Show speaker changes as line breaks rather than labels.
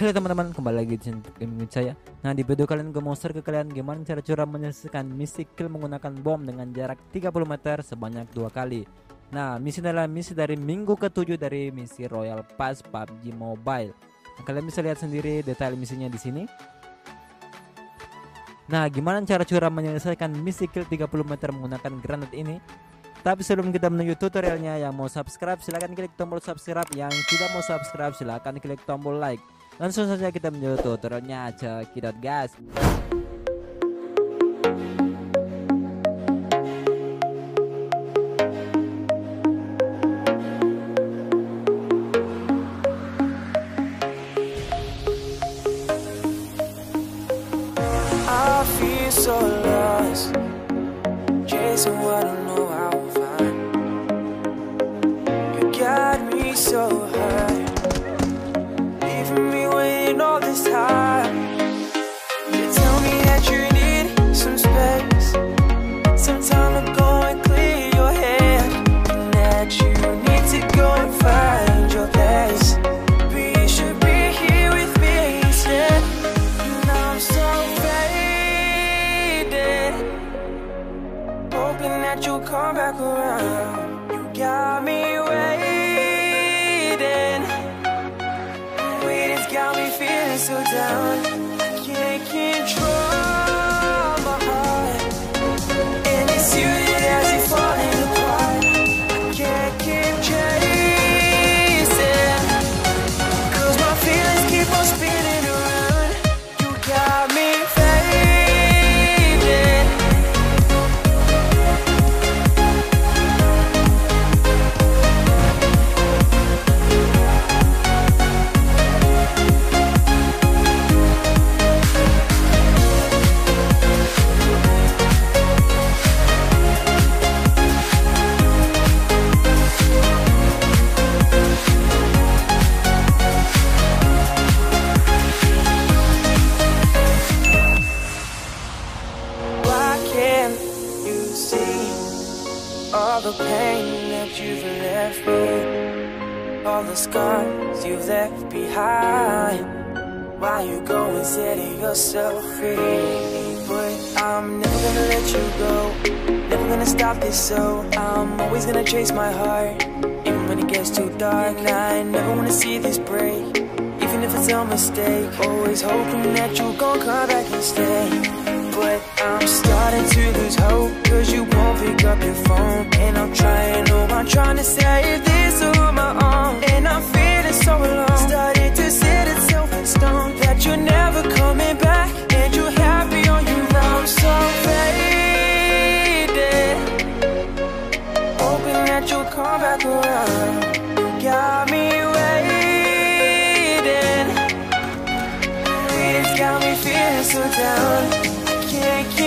Halo teman-teman, kembali lagi di channel gaming saya. Nah, di video kalian gue mau share ke kalian gimana cara curang menyelesaikan misi kill menggunakan bom dengan jarak 30 meter sebanyak 2 kali. Nah, misi adalah misi dari minggu ke-7 dari misi Royal Pass PUBG Mobile. Nah, kalian bisa lihat sendiri detail misinya di sini. Nah, gimana cara curang menyelesaikan misi kill 30 meter menggunakan granat ini? Tapi sebelum kita menuju tutorialnya, yang mau subscribe silahkan klik tombol subscribe, yang tidak mau subscribe silahkan klik tombol like. Langsung saja kita menuju tutorialnya, check it out guys.
I feel so lost, chasing what I know I will find. You got me so hurt, leaving me waiting all this time. You tell me that you need some space, some time to go and clear your head, and that you need to go and find your place. But you should be here with me instead. And I'm so faded, hoping that you'll come back around. You got me waiting, waiting's got me feeling so down. I can't control my heart, and it's you that has me falling apart. I can't keep chasing, 'cause my feelings keep on spinning around. You got me fading. Why can't you see all the pain that you've left me, all the scars you've left behind? Why you go and setting yourself free? But I'm never gonna let you go, never gonna stop this, so I'm always gonna chase my heart, even when it gets too dark. And I never wanna see this break, even if it's a mistake. Always hoping that you'll gon' come back and stay. But I'm starting to lose hope, 'cause you won't pick up your phone. And I'm trying, oh, I'm trying to save this on my own. And I'm feeling so alone, starting to set itself in stone, that you're never coming back, and you're happy on your own. I'm so faded, hoping that you'll come back around. You got me waiting, it's got me feeling so down. I can't keep